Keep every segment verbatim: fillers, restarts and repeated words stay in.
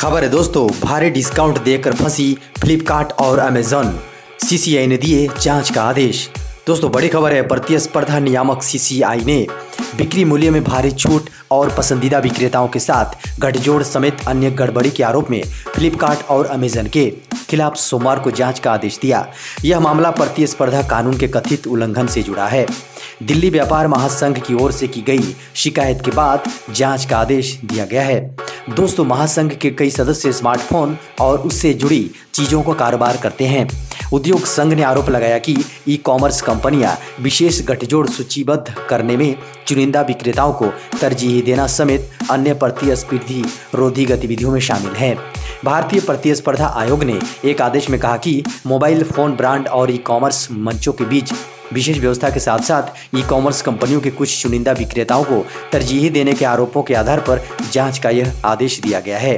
खबर है दोस्तों, भारी डिस्काउंट देकर फंसी फ्लिपकार्ट और अमेजॉन। सीसीआई ने दिए जांच का आदेश। दोस्तों बड़ी खबर है, प्रतिस्पर्धा नियामक सीसीआई ने बिक्री मूल्य में भारी छूट और पसंदीदा विक्रेताओं के साथ गठजोड़ समेत अन्य गड़बड़ी के आरोप में फ्लिपकार्ट और अमेजन के खिलाफ सोमवार को जांच का आदेश दिया। यह मामला प्रतिस्पर्धा कानून के कथित उल्लंघन से जुड़ा है। दिल्ली व्यापार महासंघ की ओर से की गई शिकायत के बाद जांच का आदेश दिया गया है। दोस्तों महासंघ के कई सदस्य स्मार्टफोन और उससे जुड़ी चीजों का कारोबार करते हैं। उद्योग संघ ने आरोप लगाया कि ई कॉमर्स कंपनियां विशेष गठजोड़ सूचीबद्ध करने में चुनिंदा विक्रेताओं को तरजीह देना समेत अन्य प्रतिस्पर्धी रोधी गतिविधियों में शामिल हैं। भारतीय प्रतिस्पर्धा आयोग ने एक आदेश में कहा कि मोबाइल फोन ब्रांड और ई कॉमर्स मंचों के बीच विशेष व्यवस्था के साथ साथ ई कॉमर्स कंपनियों के कुछ चुनिंदा विक्रेताओं को तरजीह देने के आरोपों के आधार पर जांच का यह आदेश दिया गया है।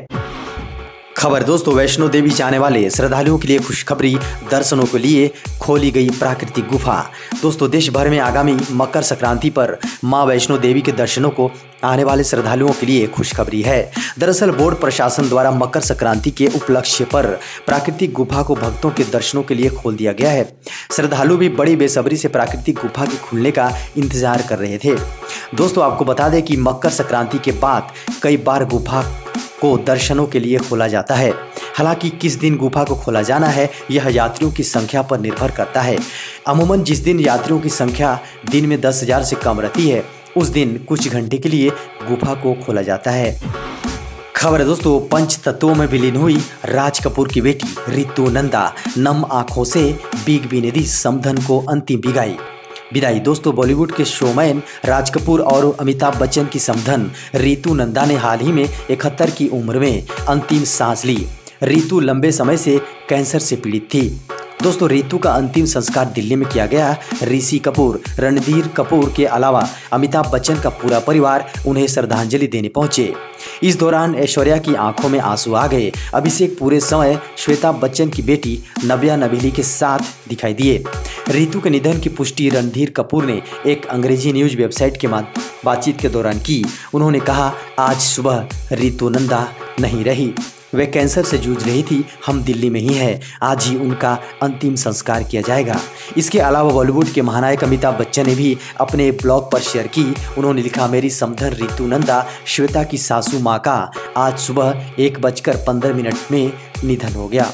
खबर दोस्तों, वैष्णो देवी जाने वाले श्रद्धालुओं के लिए खुशखबरी, दर्शनों के लिए खोली गई प्राकृतिक गुफा। दोस्तों देश भर में आगामी मकर संक्रांति पर मां वैष्णो देवी के दर्शनों को आने वाले श्रद्धालुओं के लिए खुशखबरी है। दरअसल बोर्ड प्रशासन द्वारा मकर संक्रांति के उपलक्ष्य पर प्राकृतिक गुफा को भक्तों के दर्शनों के लिए खोल दिया गया है। श्रद्धालु भी बड़ी बेसब्री से प्राकृतिक गुफा के खुलने का इंतजार कर रहे थे। दोस्तों आपको बता दें कि मकर संक्रांति के बाद कई बार गुफा को दर्शनों के लिए खोला जाता है। हालांकि किस दिन गुफा को खोला जाना है यह यात्रियों की संख्या पर निर्भर करता है। अमूमन जिस दिन यात्रियों की संख्या दिन में दस हजार से कम रहती है उस दिन कुछ घंटे के लिए गुफा को खोला जाता है। खबर है दोस्तों, पंच तत्वों में विलीन हुई राज कपूर की बेटी ऋतु नंदा। नम आंखों से बिग बी ने दी समधन को अंतिम विदाई विदाई दोस्तों बॉलीवुड के शोमैन राज कपूर और अमिताभ बच्चन की समधन ऋतु नंदा ने हाल ही में इकहत्तर की उम्र में अंतिम सांस ली। ऋतु लंबे समय से कैंसर से पीड़ित थी। दोस्तों ऋतु का अंतिम संस्कार दिल्ली में किया गया। ऋषि कपूर, रणधीर कपूर के अलावा अमिताभ बच्चन का पूरा परिवार उन्हें श्रद्धांजलि देने पहुंचे। इस दौरान ऐश्वर्या की आंखों में आंसू आ गए। अभिषेक पूरे समय श्वेता बच्चन की बेटी नव्या नबीली के साथ दिखाई दिए। ऋतु के निधन की पुष्टि रणधीर कपूर ने एक अंग्रेजी न्यूज वेबसाइट के बातचीत के दौरान की। उन्होंने कहा, आज सुबह ऋतु नंदा नहीं रही, वे कैंसर से जूझ रही थी। हम दिल्ली में ही हैं। आज ही उनका अंतिम संस्कार किया जाएगा। इसके अलावा बॉलीवुड के महानायक अमिताभ बच्चन ने भी अपने ब्लॉग पर शेयर की। उन्होंने लिखा, मेरी समधन ऋतु नंदा श्वेता की सासू माँ का आज सुबह एक बजकर पंद्रह मिनट में निधन हो गया।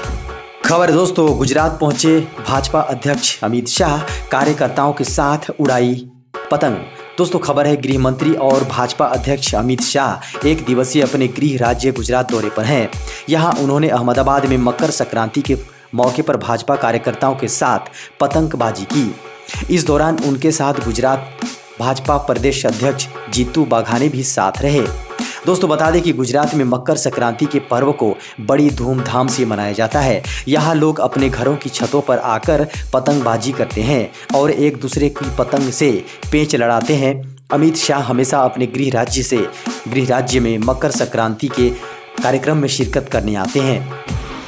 खबर दोस्तों, गुजरात पहुंचे भाजपा अध्यक्ष अमित शाह, कार्यकर्ताओं के साथ उड़ाई पतंग। दोस्तों खबर है, गृह मंत्री और भाजपा अध्यक्ष अमित शाह एक दिवसीय अपने गृह राज्य गुजरात दौरे पर हैं। यहां उन्होंने अहमदाबाद में मकर संक्रांति के मौके पर भाजपा कार्यकर्ताओं के साथ पतंगबाजी की। इस दौरान उनके साथ गुजरात भाजपा प्रदेश अध्यक्ष जीतू बाघानी भी साथ रहे। दोस्तों बता दें कि गुजरात में मकर संक्रांति के पर्व को बड़ी धूमधाम से मनाया जाता है। यहाँ लोग अपने घरों की छतों पर आकर पतंगबाजी करते हैं और एक दूसरे की पतंग से पेंच लड़ाते हैं। अमित शाह हमेशा अपने गृह राज्य से गृह राज्य में मकर संक्रांति के कार्यक्रम में शिरकत करने आते हैं।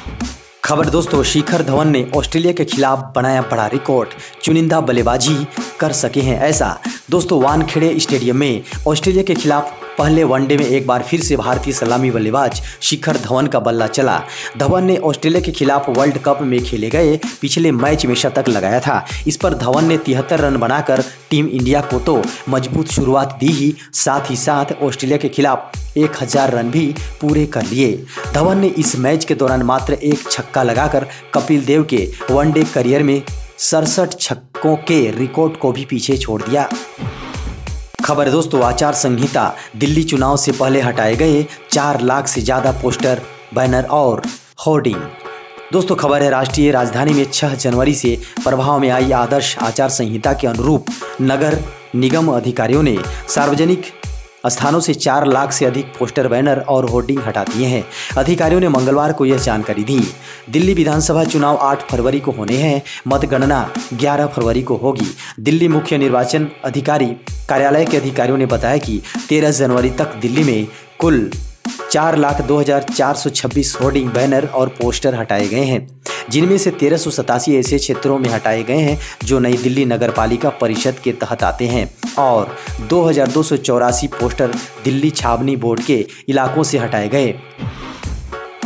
खबर दोस्तों, शिखर धवन ने ऑस्ट्रेलिया के खिलाफ बनाया बड़ा रिकॉर्ड, चुनिंदा बल्लेबाजी कर सके हैं ऐसा। दोस्तों वानखेड़े स्टेडियम में ऑस्ट्रेलिया के खिलाफ पहले वनडे में एक बार फिर से भारतीय सलामी बल्लेबाज शिखर धवन का बल्ला चला। धवन ने ऑस्ट्रेलिया के खिलाफ वर्ल्ड कप में खेले गए पिछले मैच में शतक लगाया था। इस पर धवन ने तिहत्तर रन बनाकर टीम इंडिया को तो मजबूत शुरुआत दी ही, साथ ही साथ ऑस्ट्रेलिया के खिलाफ एक हजार रन भी पूरे कर लिए। धवन ने इस मैच के दौरान मात्र एक छक्का लगाकर कपिल देव के वनडे करियर में सड़सठ छक्कों के रिकॉर्ड को भी पीछे छोड़ दिया। खबर है दोस्तों, आचार संहिता, दिल्ली चुनाव से पहले हटाए गए चार लाख से ज़्यादा पोस्टर, बैनर और होर्डिंग। दोस्तों खबर है, राष्ट्रीय राजधानी में छह जनवरी से प्रभाव में आई आदर्श आचार संहिता के अनुरूप नगर निगम अधिकारियों ने सार्वजनिक स्थानों से चार लाख से अधिक पोस्टर, बैनर और होर्डिंग हटा दिए हैं। अधिकारियों ने मंगलवार को यह जानकारी दी। दिल्ली विधानसभा चुनाव आठ फरवरी को होने हैं। मतगणना ग्यारह फरवरी को होगी। दिल्ली मुख्य निर्वाचन अधिकारी कार्यालय के अधिकारियों ने बताया कि तेरह जनवरी तक दिल्ली में कुल चार लाख दो हजार चार सौ छब्बीस होर्डिंग, बैनर और पोस्टर हटाए गए हैं, जिनमें से तेरह सौ सतासी ऐसे क्षेत्रों में हटाए गए हैं जो नई दिल्ली नगर पालिका परिषद के तहत आते हैं और दो हजार दो सौ चौरासी पोस्टर दिल्ली छावनी बोर्ड के इलाकों से हटाए गए।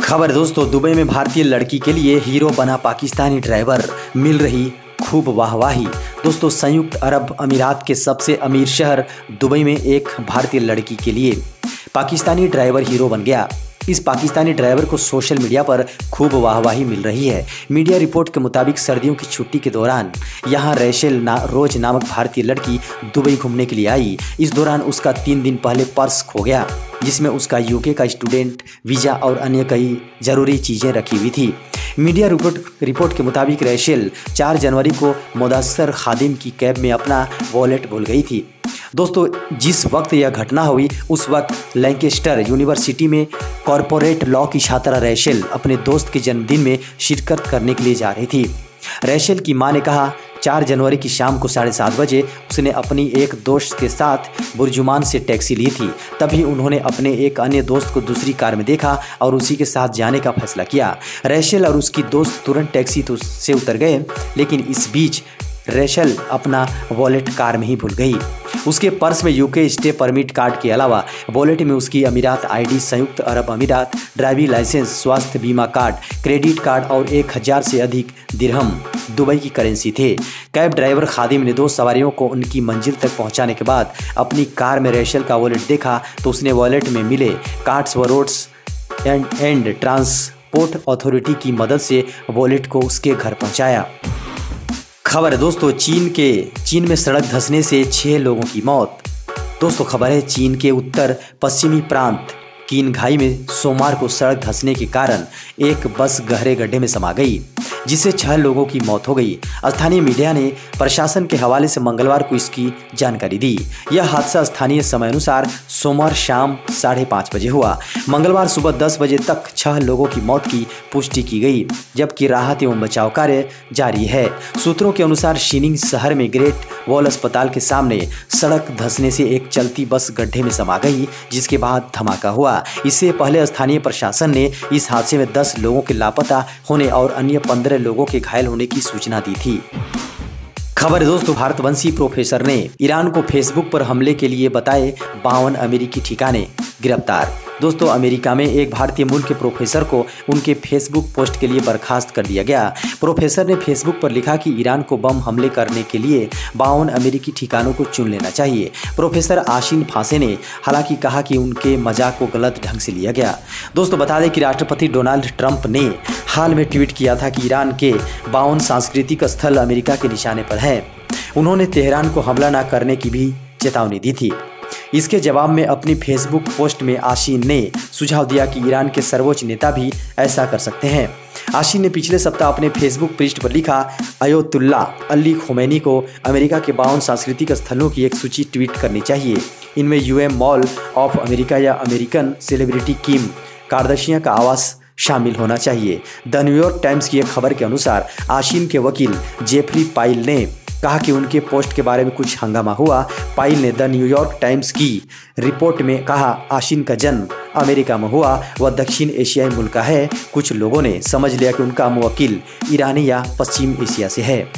खबर दोस्तों, दुबई में भारतीय लड़की के लिए हीरो बना पाकिस्तानी ड्राइवर, मिल रही खूब वाहवाही। दोस्तों, संयुक्त अरब अमीरात के सबसे अमीर शहर दुबई में एक भारतीय लड़की के लिए पाकिस्तानी ड्राइवर हीरो बन गया। इस पाकिस्तानी ड्राइवर को सोशल मीडिया पर खूब वाहवाही मिल रही है। मीडिया रिपोर्ट के मुताबिक सर्दियों की छुट्टी के दौरान यहाँ रैशेल ना, रोज नामक भारतीय लड़की दुबई घूमने के लिए आई। इस दौरान उसका तीन दिन पहले पर्स खो गया, जिसमें उसका यूके का स्टूडेंट वीज़ा और अन्य कई ज़रूरी चीज़ें रखी हुई थी। मीडिया रिपोर्ट रिपोर्ट के मुताबिक रैशेल चार जनवरी को मुदस्सर खादिम की कैब में अपना वॉलेट भूल गई थी। दोस्तों, जिस वक्त यह घटना हुई उस वक्त लैंकेस्टर यूनिवर्सिटी में कॉरपोरेट लॉ की छात्रा रैशेल अपने दोस्त के जन्मदिन में शिरकत करने के लिए जा रही थी। रैशेल की मां ने कहा, चार जनवरी की शाम को साढ़े सात बजे उसने अपनी एक दोस्त के साथ बुर्जुमान से टैक्सी ली थी। तभी उन्होंने अपने एक अन्य दोस्त को दूसरी कार में देखा और उसी के साथ जाने का फैसला किया। रैशेल और उसकी दोस्त तुरंत टैक्सी से उतर गए, लेकिन इस बीच रैशेल अपना वॉलेट कार में ही भूल गई। उसके पर्स में यूके स्टे परमिट कार्ड के अलावा वॉलेट में उसकी अमीरात आईडी, संयुक्त अरब अमीरात, ड्राइविंग लाइसेंस, स्वास्थ्य बीमा कार्ड, क्रेडिट कार्ड और एक हजार से अधिक दिरहम दुबई की करेंसी थे। कैब ड्राइवर खादिम ने दो सवारियों को उनकी मंजिल तक पहुंचाने के बाद अपनी कार में रैशेल का वॉलेट देखा तो उसने वॉलेट में मिले कार्ड्स व roads and and transport authority की मदद से वॉलेट को उसके घर पहुंचाया। खबर है दोस्तों, चीन के चीन में सड़क धंसने से छह लोगों की मौत। दोस्तों, खबर है चीन के उत्तर पश्चिमी प्रांत कीनघाई में सोमवार को सड़क धंसने के कारण एक बस गहरे गड्ढे में समा गई, जिससे छह लोगों की मौत हो गई। स्थानीय मीडिया ने प्रशासन के हवाले से मंगलवार को इसकी जानकारी दी। यह हादसा स्थानीय समय अनुसार सोमवार शाम साढ़े पाँच बजे हुआ। मंगलवार सुबह दस बजे तक छह लोगों की मौत की पुष्टि की गई, जबकि राहत एवं बचाव कार्य जारी है। सूत्रों के अनुसार शीनिंग शहर में ग्रेट वॉल अस्पताल के सामने सड़क धंसने से एक चलती बस गड्ढे में समा गई, जिसके बाद धमाका हुआ। इससे पहले स्थानीय प्रशासन ने इस हादसे में दस लोगों के लापता होने और अन्य पंद्रह लोगों के घायल होने की सूचना दी थी। खबर दोस्तों, भारतवंशी प्रोफेसर ने ईरान को फेसबुक पर हमले के लिए बताए बावन अमेरिकी ठिकाने, गिरफ्तार। दोस्तों, अमेरिका में एक भारतीय मूल के प्रोफेसर को उनके फेसबुक पोस्ट के लिए बर्खास्त कर दिया गया। प्रोफेसर ने फेसबुक पर लिखा कि ईरान को बम हमले करने के लिए बावन अमेरिकी ठिकानों को चुन लेना चाहिए। प्रोफेसर आशीन फांसे ने हालांकि कहा कि उनके मजाक को गलत ढंग से लिया गया। दोस्तों, बता दें कि राष्ट्रपति डोनाल्ड ट्रंप ने हाल में ट्वीट किया था कि ईरान के बावन सांस्कृतिक स्थल अमेरिका के निशाने पर हैं। उन्होंने तेहरान को हमला न करने की भी चेतावनी दी थी। इसके जवाब में अपनी फेसबुक पोस्ट में आशीन ने सुझाव दिया कि ईरान के सर्वोच्च नेता भी ऐसा कर सकते हैं। आशीन ने पिछले सप्ताह अपने फेसबुक पृष्ठ पर लिखा, अयोतुल्ला अली खोमैनी को अमेरिका के बावन सांस्कृतिक स्थलों की एक सूची ट्वीट करनी चाहिए। इनमें यूएम मॉल ऑफ अमेरिका या अमेरिकन सेलिब्रिटी किम कार्दाशियां का आवास शामिल होना चाहिए। द न्यूयॉर्क टाइम्स की एक खबर के अनुसार आशीन के वकील जेफरी पाइल ने कहा कि उनके पोस्ट के बारे में कुछ हंगामा हुआ। पाइल ने द न्यूयॉर्क टाइम्स की रिपोर्ट में कहा, आशीन का जन्म अमेरिका में हुआ, वह दक्षिण एशियाई मुल्क का है। कुछ लोगों ने समझ लिया कि उनका मुवक्किल ईरानी या पश्चिम एशिया से है।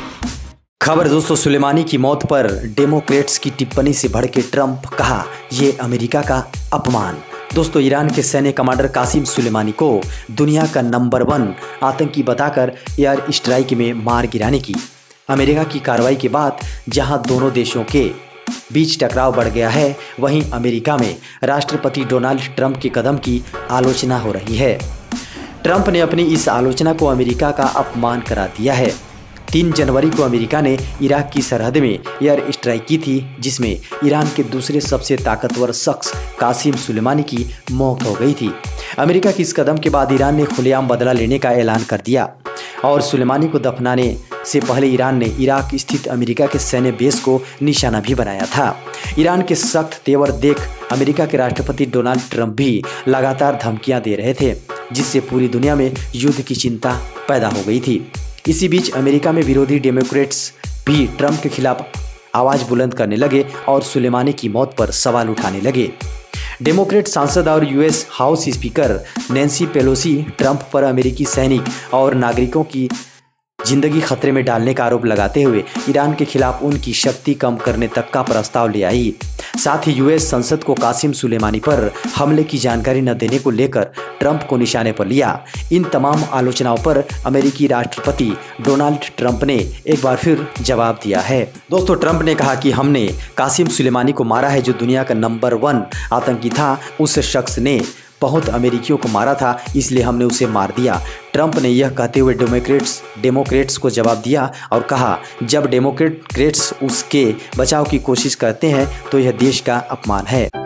खबर दोस्तों, सुलेमानी की मौत पर डेमोक्रेट्स की टिप्पणी से भड़के ट्रंप, कहा ये अमेरिका का अपमान। दोस्तों, ईरान के सैन्य कमांडर कासिम सुलेमानी को दुनिया का नंबर वन आतंकी बताकर एयर स्ट्राइक में मार गिराने की अमेरिका की कार्रवाई के बाद जहां दोनों देशों के बीच टकराव बढ़ गया है, वहीं अमेरिका में राष्ट्रपति डोनाल्ड ट्रंप के कदम की आलोचना हो रही है। ट्रंप ने अपनी इस आलोचना को अमेरिका का अपमान करार दिया है। तीन जनवरी को अमेरिका ने इराक की सरहद में एयर स्ट्राइक की थी, जिसमें ईरान के दूसरे सबसे ताकतवर शख्स कासिम सुलेमानी की मौत हो गई थी। अमेरिका की इस कदम के बाद ईरान ने खुलेआम बदला लेने का ऐलान कर दिया और सुलेमानी को दफनाने से पहले ईरान ने इराक स्थित अमेरिका के सैन्य बेस को निशाना भी बनाया था। ईरान के सख्त तेवर देख अमेरिका के राष्ट्रपति डोनाल्ड ट्रंप भी लगातार धमकियां दे रहे थे, जिससे पूरी दुनिया में युद्ध की चिंता पैदा हो गई थी। इसी बीच अमेरिका में विरोधी डेमोक्रेट्स भी ट्रंप के खिलाफ आवाज बुलंद करने लगे और सुलेमानी की मौत पर सवाल उठाने लगे। डेमोक्रेट सांसद और US house speaker Nancy Pelosi Trump पर अमेरिकी सैनिक और नागरिकों की जिंदगी खतरे में डालने का आरोप लगाते हुए ईरान के खिलाफ उनकी शक्ति कम करने तक का प्रस्ताव ले आई। साथ ही यूएस संसद को कासिम सुलेमानी पर हमले की जानकारी न देने को लेकर ट्रंप को निशाने पर लिया। इन तमाम आलोचनाओं पर अमेरिकी राष्ट्रपति डोनाल्ड ट्रंप ने एक बार फिर जवाब दिया है। दोस्तों, ट्रंप ने कहा कि हमने कासिम सुलेमानी को मारा है, जो दुनिया का नंबर वन आतंकी था। उस शख्स ने बहुत अमेरिकियों को मारा था, इसलिए हमने उसे मार दिया। ट्रंप ने यह कहते हुए डेमोक्रेट्स डेमोक्रेट्स को जवाब दिया और कहा, जब डेमोक्रेट्स उसके बचाव की कोशिश करते हैं तो यह देश का अपमान है।